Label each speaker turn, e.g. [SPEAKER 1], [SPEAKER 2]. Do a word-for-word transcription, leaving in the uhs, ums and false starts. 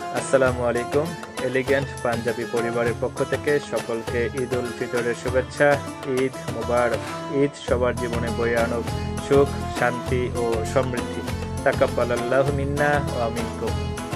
[SPEAKER 1] আসসালামু আলাইকুম। এলিগেন্ট পাঞ্জাবি পরিবারের পক্ষ থেকে সকলকে ঈদ উল ফিতরের শুভেচ্ছা। ঈদ মোবারক। ঈদ সবার জীবনে বয়ে আনুক সুখ, শান্তি ও সমৃদ্ধি। তাকাব্বালাল্লাহু মিন্না ওয়া মিনকুম।